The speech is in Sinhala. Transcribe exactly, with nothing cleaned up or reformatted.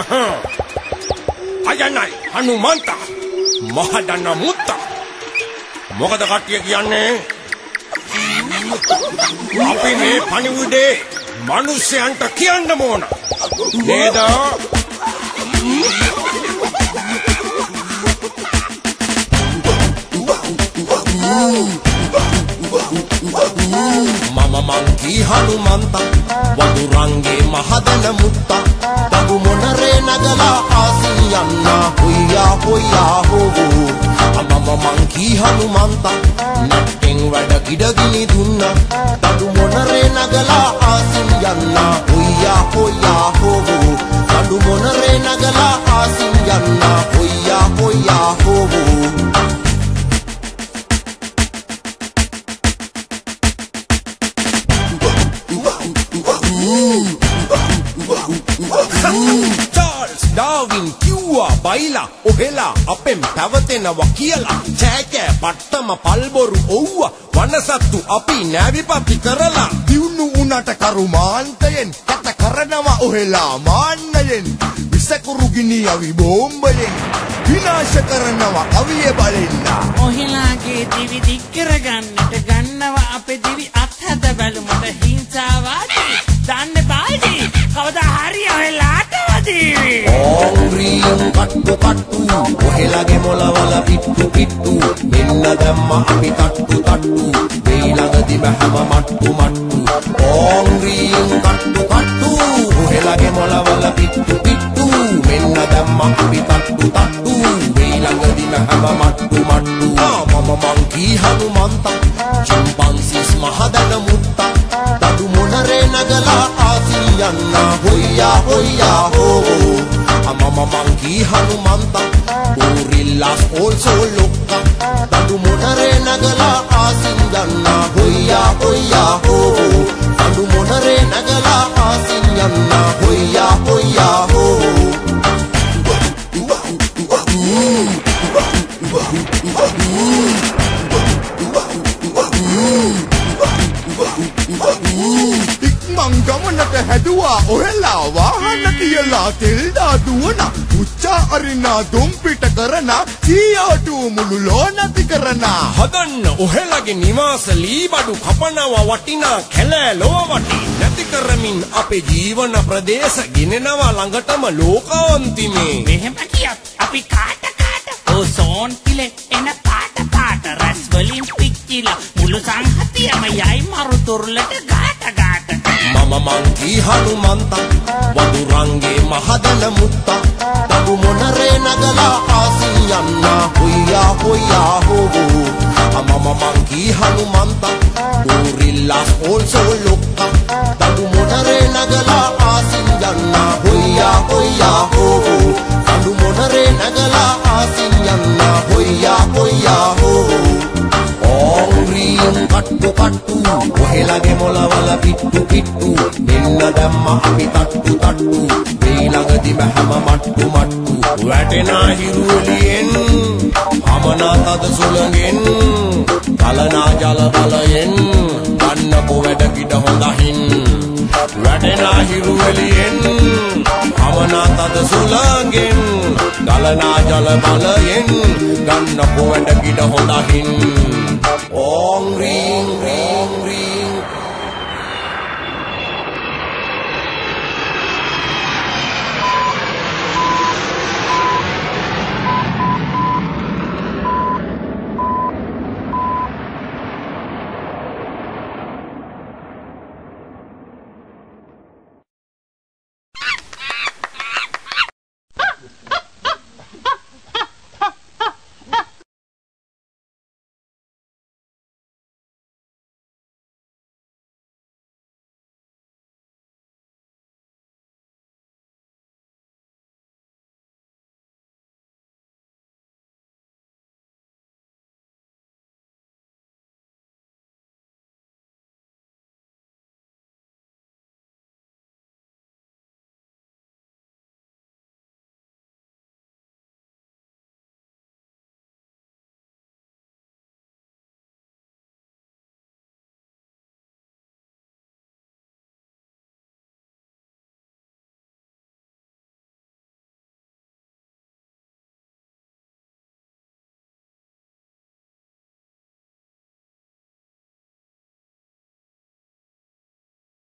අයනයි හනුමන්ත මහදන්න මුත්ත මොකද කට්ටිය කියන්නේ අපි මේ පණිවුඩේ මිනිස්සයන්ට කියන්න ඕන නේද මම මංකී හනුමන්ත වදුරංගේ මහදන මුත්ත දඟු මොනරේ නගලා ආසින් යන්න හොයියා හොයියා හෝ මම මංකී හනුමන්ත නැට්ටෙන් වැඩ කිඩගිනි දුන්න දඟු මොනරේ නගලා ආසින් යන්න හොයියා හොයියා හෝ දඟු මොනරේ නගලා ආසින් යන්න හොයියා හොයියා හෝ Charles Darwin කිව්වා බයිලා ඔහෙලා අපෙන් පැවතෙනවා කියලා චෑකෑ පට්ටම පල්බොරු ඔව්වා වනසත්තු අපි නෑවිපත්ති කරලා දියුණු උනට කරුමාන්තයෙන් කත කරනවා ඔහෙලා මාන්නයෙන් විසකුරු ගිනි අවි බෝම්බයෙන් විනාශ කරනවා අවිය බලෙන්න ඔහෙලාගේ දිවි දික් කරගන්නට ගන්නවා අපේ දිවි අත්හද බැලුමට හිංසාවාදී දාන්න බාල්දි කවදා හරි ඔහෙලාට වදීවි ඕංග්‍රියම් කට්ටු කට්ටු ඔහෙලාගේ මොලවල පිට්ටු පිට්ටු මෙන්න දැම්ම අපි කට්ටු කට්ටු වෙයි ළඟදි බහැම මට්ටු මට්ටු ඕංග්‍රියම් කට්ටු කට්ටු ඔහෙලාගේ මොලවල පිට්ටු පිට්ටු මෙන්න දැම්ම අපි කට්ටු කට්ටු වෙයි ළඟදි බහැම මට්ටු මට්ටු මම මංකී හනුමන්ත චිම්පන්සිස් මහදන මුත්ත දඩු මොනරේ නගලා ආසින් යන්න හොයියා හොයියා හෝ මම මංකී හනුමන්ත ඌරිල්ලාස් also ලොක්කා දඩු මොනරේ නගලා ආසින් යන්න හොයියා හොයියා හෝ දඩු මොනරේ නගලා ආසින් යන්න හොයියා හොයියා හෝ ඉක්මන් ගමනට හැදුවා ඔහෙලා වාහන තියලා තෙල් දාදුවන උච්චා අරිනා දුම් පිට කරන සීයාටු මුළු ලෝනති කරන හදන්න ඔහෙලාගේ නිවාස ලීබඩු කපනවා වටිනා කැලෑලෝ වටි නැති කරමින් අපේ ජීවන ප්‍රදේශ ගෙනෙනවා ළඟටම ලෝකාන්තිමේ මෙහෙම කියත් අපි කාට කාට ඕසෝන් පිලේ එන පාට පාට රස් වලින් පිච්චිලා මුළු සංහතියම යයි මරු තුරුලට ගාට ගාට මම මංකී හනුමන්ත වදුරංගේ මහදන මුත්ත දඟු මොනරේ නගලා ආසින් යන්න හොයියා හොයියා හෝ මම මංකී හනුමන්ත ඌරිල්ලාස් also ලොක්කා දඟු මොනරේ නගලා ආසින් යන්න හොයියා හොයියා හෝ දඟු මොනරේ නගලා ආසින් යන්න හොයියා හොයියා හෝ ඕංග්‍රියම් කට්ටු කට්ටු ඔහෙලාගේ මොලවල පිට්ටු පිට්ටු මෙන්න දැම්ම අපි තට්ටු තට්ටු වෙයි ළඟදි බහැම මට්ටු මට්ටු වැටෙනා හිරුවලියෙන් හමනා තද සුළඟෙන් කලනා ජල බලයෙන් ගන්නකෝ වැඩ කිඩ හොඳහින් වැටෙනා හිරුවලියෙන් හමනා තද සුළඟෙන් කලනා ජල බලයෙන් ගන්නකෝ වැඩ කිඩ හොඳහින් ඕංග්‍රියම්